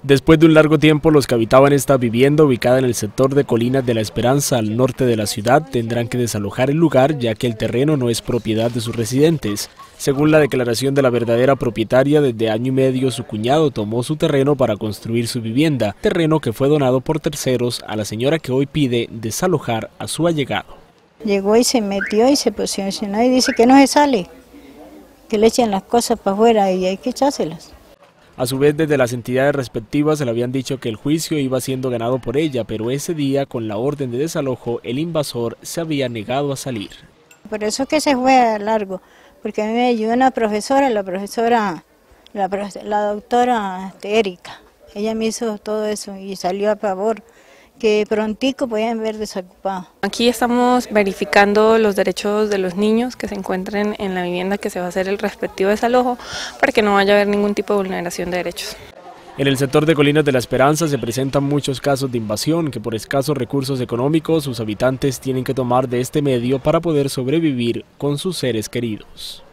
Después de un largo tiempo, los que habitaban esta vivienda ubicada en el sector de Colinas de la Esperanza, al norte de la ciudad, tendrán que desalojar el lugar ya que el terreno no es propiedad de sus residentes. Según la declaración de la verdadera propietaria, desde año y medio su cuñado tomó su terreno para construir su vivienda, terreno que fue donado por terceros a la señora que hoy pide desalojar a su allegado. Llegó y se metió y se posicionó y dice que no se sale, que le echen las cosas para afuera y hay que echárselas. A su vez, desde las entidades respectivas se le habían dicho que el juicio iba siendo ganado por ella, pero ese día, con la orden de desalojo, el invasor se había negado a salir. Por eso que se fue a largo, porque a mí me ayudó una profesora, la doctora Erika. Ella me hizo todo eso y salió a favor, que prontico podían ver desocupado. Aquí estamos verificando los derechos de los niños que se encuentren en la vivienda que se va a hacer el respectivo desalojo para que no vaya a haber ningún tipo de vulneración de derechos. En el sector de Colinas de la Esperanza se presentan muchos casos de invasión que por escasos recursos económicos sus habitantes tienen que tomar de este medio para poder sobrevivir con sus seres queridos.